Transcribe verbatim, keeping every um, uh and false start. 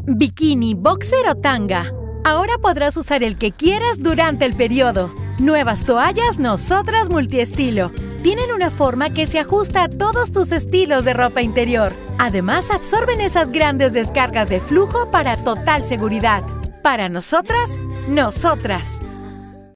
Bikini, boxer o tanga. Ahora podrás usar el que quieras durante el periodo. Nuevas toallas Nosotras Multiestilo. Tienen una forma que se ajusta a todos tus estilos de ropa interior. Además, absorben esas grandes descargas de flujo para total seguridad. Para nosotras, nosotras.